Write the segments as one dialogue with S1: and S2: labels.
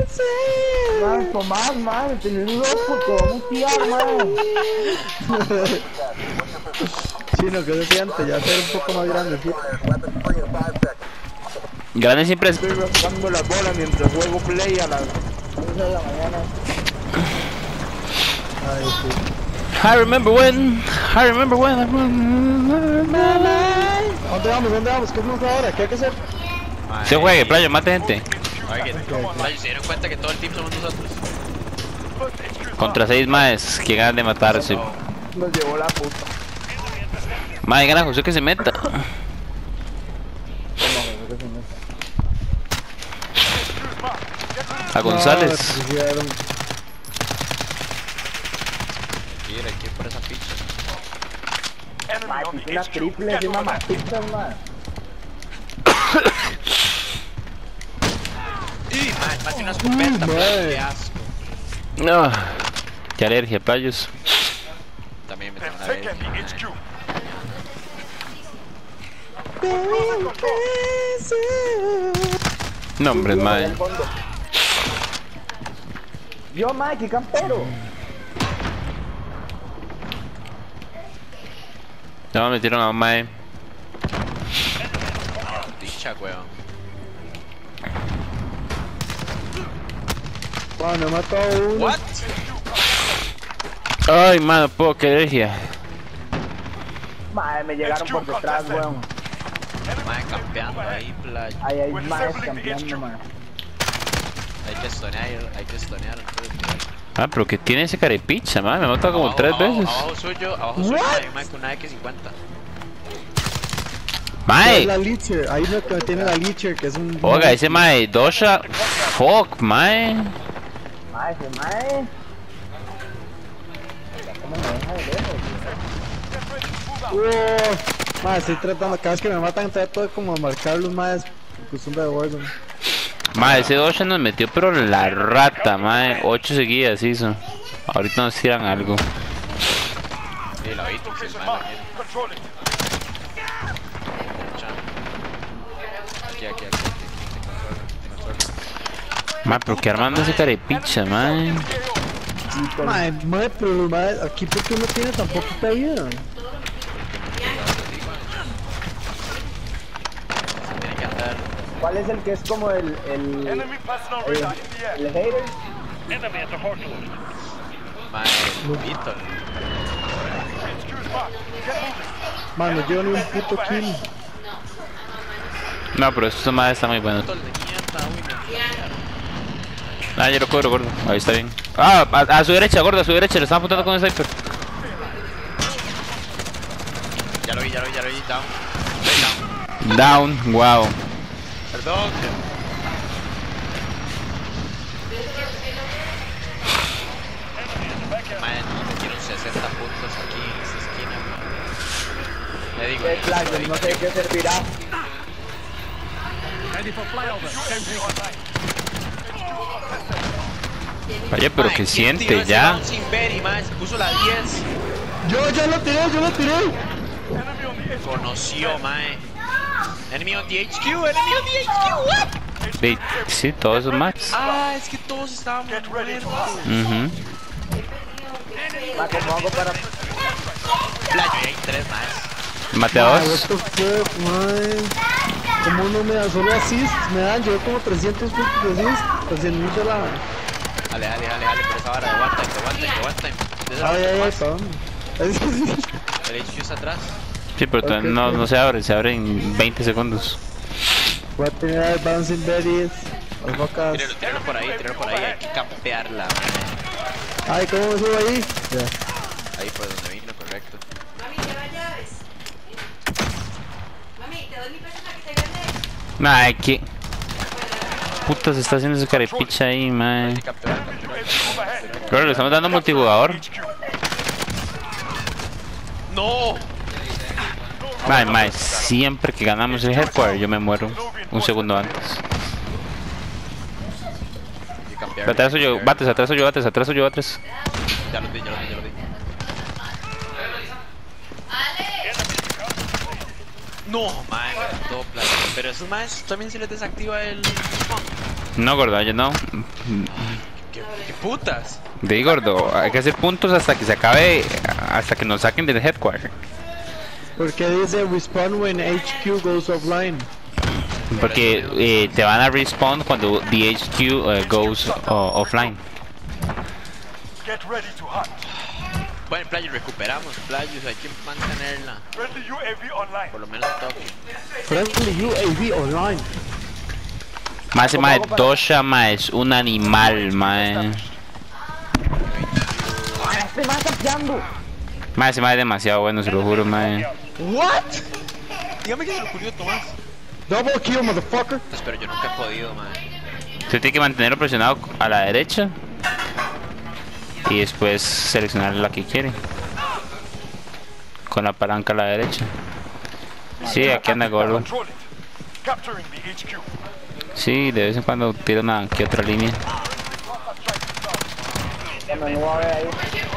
S1: Man, Tomás, man, tenés un loco, te vamos a tirar, man.
S2: Chino, que se siente ya ser un poco más grande, ¿sí?
S3: Grande siempre es.
S1: Estoy rascando la bola mientras juego play a las 11 de la mañana.
S2: Ay, sí.
S3: I remember when.
S2: ¿Dónde vamos? ¿Dónde vamos? ¿Qué hacemos ahora? ¿Qué hay que hacer?
S3: Se juegue, playo, mate gente.
S4: Playo, se dieron cuenta que todo el team somos nosotros.
S3: Contra 6 maes que ganan de matarse.
S1: Nos llevó la puta.
S3: Mae, gana José que se meta. A González.
S2: No, pusieron.
S4: Mira, aquí por esa picha.
S1: Man, hice una triple encima matitas, man.
S4: ¡Y, man! Más de una escopeta, playo, qué asco.
S3: No. Qué alergia, playos.
S4: También me tengo una vez.
S3: No, hombre, mae.
S1: Yo, man, qué campero.
S3: No me metieron a un mae.
S4: Dicha, weón.
S2: Bueno, he matado a uno.
S4: What?
S3: Ay, mano, puedo, qué alergia.
S1: Man, me llegaron por detrás, weón.
S4: Man, campeando ahí, playo.
S1: Ahí hay más campeando, man.
S4: Hay que estonear antes de tirar.
S3: Ah, pero que tiene ese carepicha, mae. Me ha matado como 3 veces.
S4: Abajo suyo hay un man con una X50.
S3: Mae.
S2: La Leecher, ahí no que tiene la Leecher, que es un...
S3: Oiga, ese mae, Dosha. Fuck, mae.
S1: Mae, ese mae. ¿Cómo me deja de lejos?
S2: Estoy tratando, cada vez que me matan trato como de marcar los más costumbre de Warzone.
S3: Mae, ese Dosha nos metió pero la rata, mae. 8 seguidas hizo. Ahorita nos tiran algo.
S4: Sí, la vi, el man la tiene. Aquí.
S3: Mae, pero que armando ese carepicha, mae.
S2: Mae, pero los maes, aquí porque no tiene tampoco esta vida.
S4: Tiene que andar.
S1: ¿Cuál es el que es como el hater?
S4: Man, el Víctor.
S2: Mano, yo ni un puto kill.
S3: No, pero estos maes están muy buenos.
S4: Víctor de mierda, uy,
S3: Ah, yo lo cubro, gordo. Ahí está bien. Ah, a su derecha, gordo, a su derecha. Le están apuntando con el sniper.
S4: Ya lo vi, down.
S3: Down, wow.
S4: Perdón. Man, me metieron 60 puntos aquí en esta esquina, man. Le digo,
S1: ¿Qué playo? No sé de qué servirá.
S3: Oye, pero
S4: man,
S3: que
S4: ¿quién
S3: siente
S4: tiró ese
S3: ya.
S4: round sin ver y man, se puso la 10.
S2: Yo lo tiré.
S4: Conoció, man. Enemy on the HQ, what?
S3: Ve, sí, todos esos max.
S4: Ah, es que todos estábamos muertos.
S1: Ma, ¿cómo hago para...?
S4: Playo, y hay 3 más.
S3: Mate a
S2: What
S3: dos.
S2: the fuck, man. Como no me da solo assist, me dan yo como 300 puntos de assist, pues en mucho la...
S4: Dale, por esa vara de one time.
S2: Ay, perdón.
S4: El HQ está atrás.
S3: Sí, pero todavía no se abre en 20 segundos.
S2: Voy a tener advancing berries, albocas.
S4: Tíralo por ahí, hay que campearla, man.
S2: Ay, ¿cómo me subo ahí? Ya.
S4: Ahí por donde vino, correcto.
S5: Mami, lleva llaves. Mami, te doy mi peso para que te ganes.
S3: Ay, ¿qué puta se está haciendo ese carepicha ahí, mae?
S4: Hay que capturar.
S3: Claro, le estamos dando multijugador.
S4: ¡No!
S3: Mae, siempre que ganamos el headquarter yo me muero un segundo antes. Atrás yo, bates.
S4: Ya lo di. No, man, dopla. Pero esos más también se les desactiva el spawn.
S3: No, gordo, yo no.
S4: ¿Qué putas?
S3: De gordo, hay que hacer puntos hasta que se acabe, hasta que nos saquen del headquarter.
S2: Porque dice respawn when HQ goes offline.
S3: Porque te van a respawn cuando the HQ goes offline.
S6: Get ready to hunt.
S4: Bueno, Playos, recuperamos, Playos, hay que mantenerla.
S6: Friendly UAV online.
S4: Por lo menos toque.
S2: Friendly UAV online.
S3: Más mae, Dosha mae, es un animal mae.
S1: Este man está campeando.
S3: Mae, ese mae es demasiado bueno, se lo juro mae.
S4: ¿What? Dígame que se le ocurrió Tomás.
S2: Double kill, motherfucker.
S4: Pues, pero yo nunca he podido, man.
S3: Usted tiene que mantenerlo presionado a la derecha. Y después seleccionar la que quiere. Con la palanca a la derecha. Sí, aquí anda gordo.
S6: Control it. Capturing the HQ.
S3: Sí, de vez en cuando tira una que otra línea.
S1: Ya me voy a ver ahí.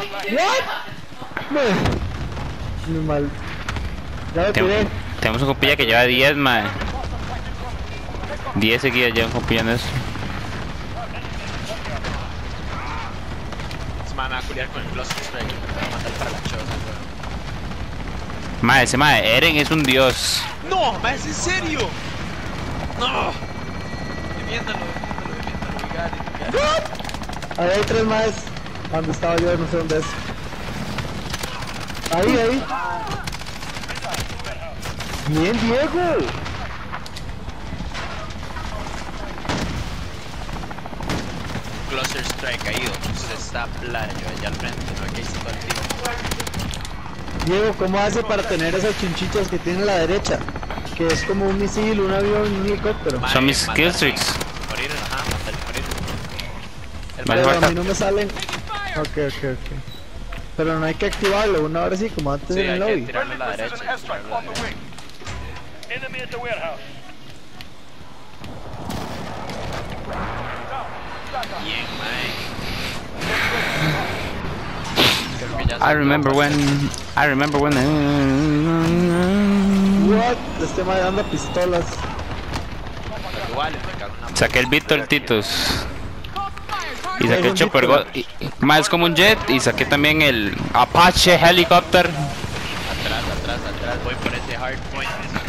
S2: Muy mal. Ya lo
S3: Tem-
S2: tiré.
S3: Tenemos un compilla que lleva 10 mae. 10 seguidas llevan compillando eso.
S4: Se me va a culiar con el Cluster Strike. Me va a matar para la choza, weón.
S3: Mae, ese mae, Eren es un dios.
S4: ¡No! ¡Ma, es en serio! ¡No! Defiéndalo,
S2: Ahí hay 3 más. Donde estaba yo, no sé dónde es. Ahí. Bien, Diego.
S4: Cluster Strike caído. Se está Playo allá al frente. No hay que irse todo el tiro.
S2: Diego, ¿cómo hace para tener esas chinchitas que tiene a la derecha? Que es como un misil, un avión, un helicóptero.
S4: Ma,
S3: Son mis
S4: matar-
S3: kill streaks.
S4: Morir, ajá, matar y morir. El
S3: Vale,
S2: Pero
S3: falta-
S2: a mí no me salen. Ok. Pero no hay que activarlo, una hora sí, como antes
S4: Sí,
S2: en el
S4: hay que
S2: lobby.
S4: tirarlo a la
S6: Friendly
S4: derecha.
S6: precision airstrike
S4: tirarlo a
S6: on
S4: la
S6: the
S4: derecha.
S6: way. Enemy at the warehouse.
S4: Bien, man. Creo que ya
S3: I remember when.
S2: What? Este man anda pistolas.
S4: Igual, me cago en una
S3: Saqué el Víctor Titus. Y saqué el
S2: Un
S3: Chopper
S2: Víctor.
S3: más como un jet. Y saqué también el Apache Helicopter.
S4: Atrás. Voy por ese hard point.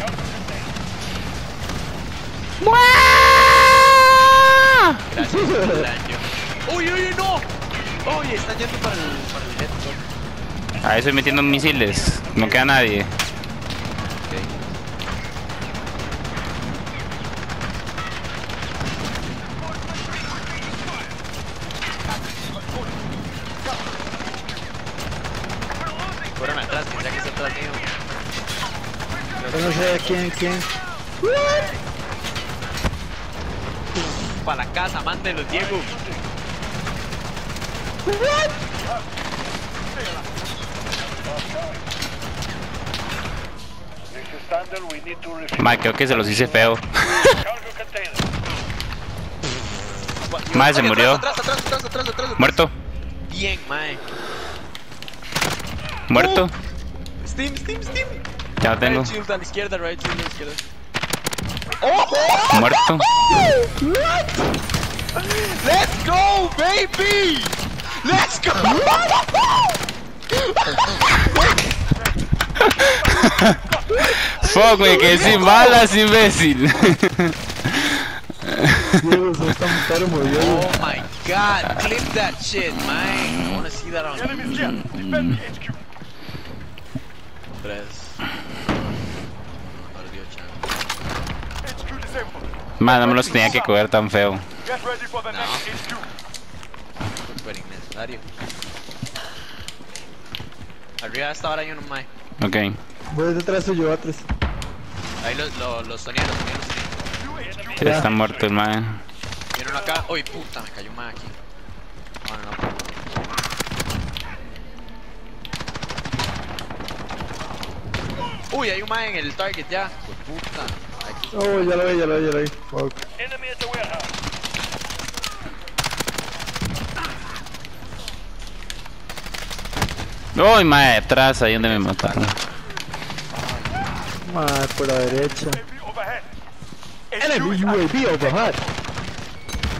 S4: Gracias por el daño. ¡Uy, no! ¡Uy, están yendo para el jet.
S3: Ahí estoy metiendo misiles. No queda nadie.
S4: Fueron atrás, que ya que está atrás mío.
S2: Yo no sé quién.
S4: Para la casa, mándenlos, Diego.
S6: This is Thunder. We need to refill
S3: Mae, creo que se los hice feo.
S6: cargo container.
S3: Mae, se
S4: Ay,
S3: murió.
S4: Atrás.
S3: Muerto.
S4: Bien, mae.
S3: Muerto.
S4: Steam.
S3: Ya lo tengo.
S4: Right shield a la izquierda, right shield a la izquierda.
S3: Muerto.
S4: Let's go, baby! Let's go!
S3: Fuck, güey, que sin balas, imbécil.
S2: Diego, sos tan enfermo, Diego.
S4: Oh my god, clip that shit, man. I wanna see that on
S6: Enemies here. Defend the HQ.
S4: 3. Perdió chance.
S6: HQ disabled.
S3: Mae, no me los tenía que coger tan feo.
S6: Get ready for the
S4: No.
S6: next HQ.
S4: Súper innecesario. Arriba de esta hora hay uno, mae.
S3: Ok.
S2: Voy detrás tuyo, atrás.
S4: Ahí los sonieros.
S3: Ya está muerto el mae.
S4: Viene uno acá. Uy, puta, me cayó un mae aquí. No. Uy, hay un mae en el target ya. Pues puta. Aquí.
S2: Oh, ya lo vi. Fuck.
S6: Enemy at the warehouse.
S3: Uy, mae, atrás, ahí donde me mataron.
S2: Madre, por la derecha.
S6: UAV overhead.
S2: Enemy UAV overhead.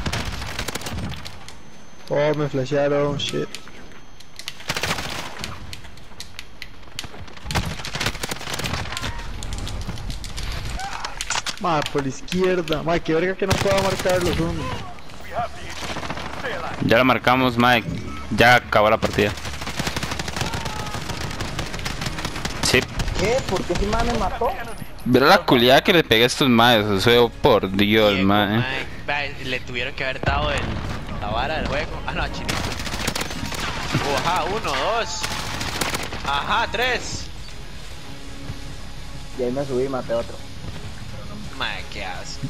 S2: Oh, me flashearon, shit. Ma, por la izquierda. Ma, qué verga que no puedo marcar los unos.
S6: We have the HQ. Stay alive.
S3: Ya lo marcamos, Mike. Ya acabó la partida. Sí.
S1: ¿Qué? ¿Por qué si man me mató?
S3: Pero la culiada que le pegué a estos maes, o sea, por Dios,
S4: Diego,
S3: mae.
S4: mae, le tuvieron que haber dado la vara del juego. Ah, no, chinito. Ajá, 1, 2. Ajá, 3.
S1: Y ahí me subí y maté a otro.
S4: Mae, qué asco.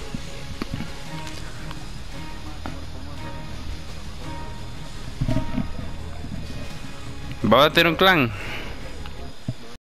S3: ¿Va a tener un clan?